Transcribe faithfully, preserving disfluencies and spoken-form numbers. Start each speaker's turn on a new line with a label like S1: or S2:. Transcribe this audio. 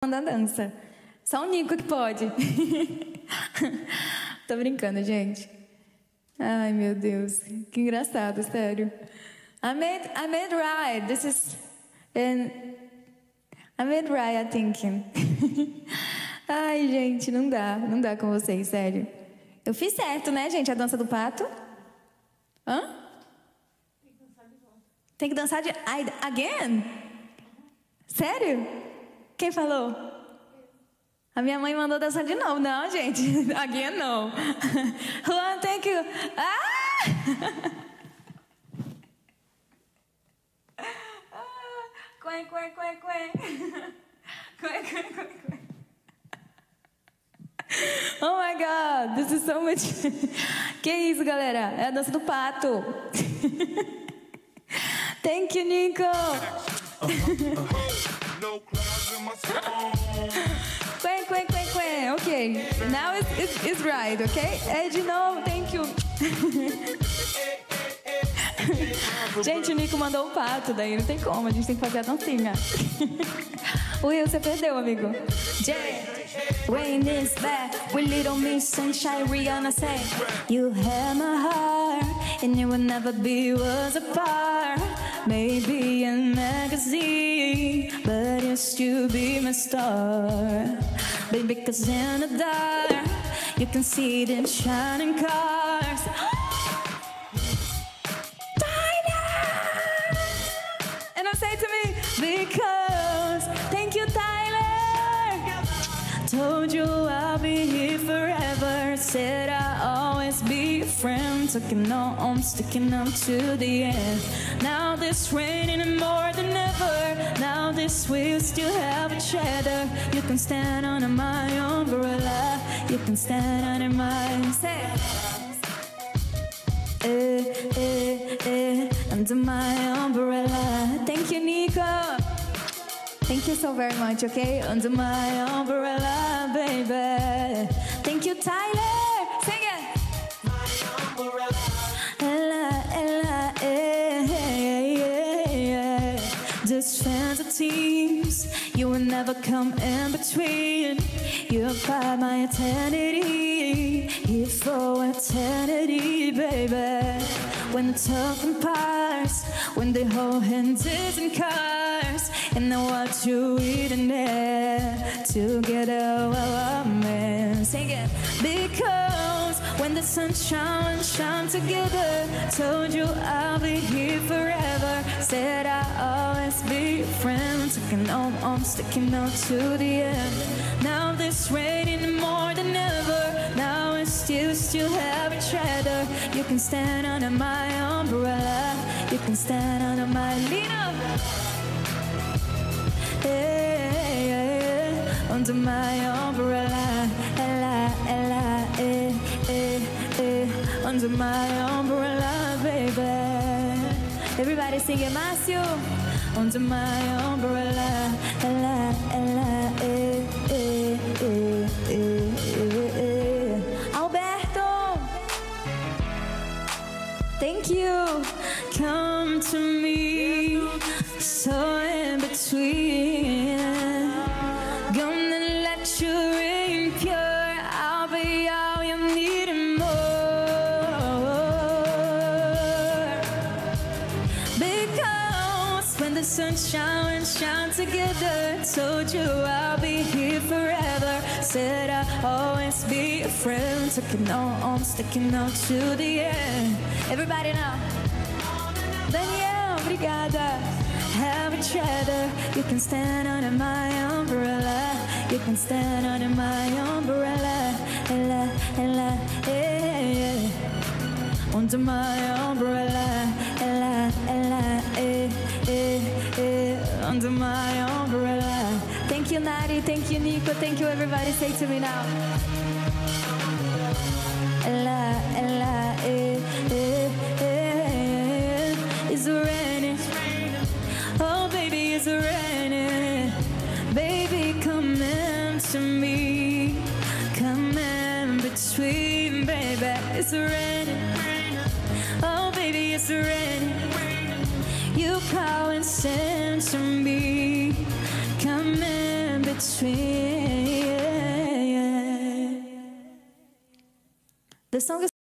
S1: comando a dança. Só o Nico que pode. Tô brincando, gente. Ai, meu Deus. Que engraçado, sério. I made, I made right. This is... And I made right, I think. Ai, gente, não dá. Não dá com vocês, sério. Eu fiz certo, né, gente? A dança do pato. Hã? Tem que dançar de volta. Tem que dançar de... I, again? Sério? Quem falou? A minha mãe mandou dançar de novo. Não, gente. Again, não. Juan, thank you. Ah! Quen, quen, quen, quen. Quen, quen, quen, quen. Oh my God, this is so much. Que isso, galera? É a dança do pato. Thank you, Nico. Quen, quen, quen, quen. Ok. Now it's, it's, it's right, ok? É de novo, thank you. Gente, o Nico mandou o pato, daí não tem como, a gente tem que fazer a dancinha. Will, você perdeu, amigo. Jay, rain is back with little Miss Sunshine. Rihanna say, you have my heart, and it will never be worlds apart. Maybe a magazine, but you'll still be my star. Baby, cause in the dark, you can see them shining cars. Say to me, because thank you, Tyler. Told you I'll be here forever. Said I'll always be a friend. Talking on, I'm sticking up to the end. Now this raining more than ever. Now this we'll still have each other. You can stand under my umbrella. You can stand under my say. Eh, eh, eh, under my umbrella. Thank you, Nico. Thank you so very much, okay? Under my umbrella, baby. Thank you, Tyler. Sing it. My umbrella. Ella, Ella, eh, eh, eh, eh. Just fantasies, you will never come in between. You're by my eternity, here for eternity, baby. When the talking parts, when the whole hands isn't cars, and I watch you eating there together, well, man, sing it. Because when the sun shines, shine together. Told you I'll be here forever. Said I'll always be a friend. Taking on, I'm sticking out to the end. Now this raining more than ever. Now it's still, still have each other. You can stand under my umbrella. You can stand under my Lena. Yeah, yeah, yeah. Under my umbrella. Ella, Ella, eh, eh, eh. Under my umbrella, baby. Everybody sing it, Márcio. Under my umbrella. Ella, Ella, eh, eh, eh, eh, eh, eh. Alberto. Thank you. Come to me. So in between. Gonna let you in pure. I'll be all you need and more. Because when the sun shines, shine together. Told you I'll be here forever. Said I'll always be a friend. Taking on, I'm sticking out to the end. Everybody now. Daniel, obrigada. Have each other. You can stand under my umbrella. You can stand under my umbrella. Ella, Ella, eh, yeah. Under my umbrella. Ella, Ella, eh, eh, eh. Under my umbrella. Thank you, Nari. Thank you, Nico. Thank you, everybody. Say to me now. Ella, Ella, eh, eh, eh. It's raining. Oh, baby, it's raining. Baby, come into me. Come in between, baby. It's raining. Oh, baby, it's raining. You call and send to me. Come in between. tree. The song is